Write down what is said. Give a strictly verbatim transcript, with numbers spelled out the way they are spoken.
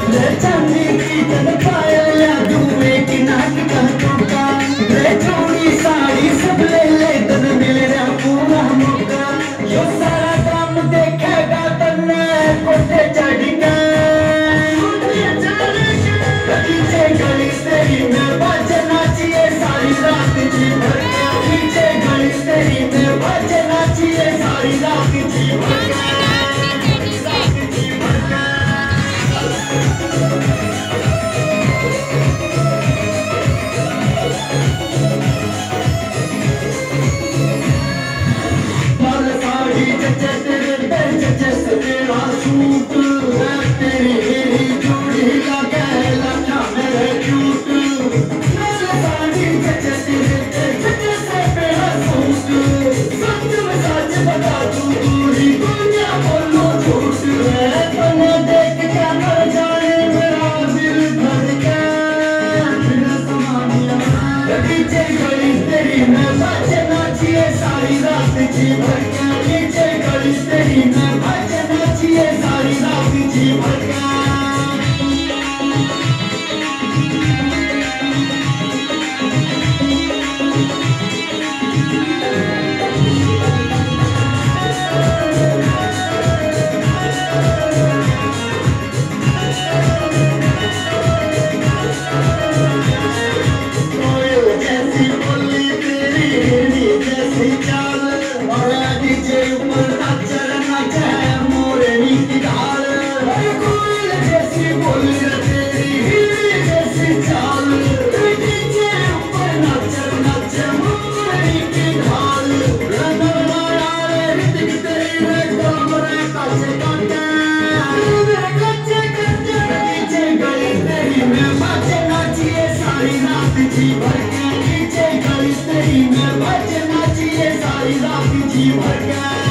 ले चांदी की तन पायल दूए की नाक का टोका ले चूड़ी साड़ी सब ले ले तन मिल रहा पूरा मौका यो सारा काम देखेगा तन्ने कोटे चढ़ेगा पीछे गली तेरी में बाजे नाचिए सारी रात जी भर के पीछे गली तेरी में बाजे नाचिए सारी रात जी भर के सारी रात जी भर के नीचे गली तेरी में बाजे नाचिए सारी रात जी भर के जी भर के नीचे गली तेरी में बाजे नाचिए सारी रात जी भर के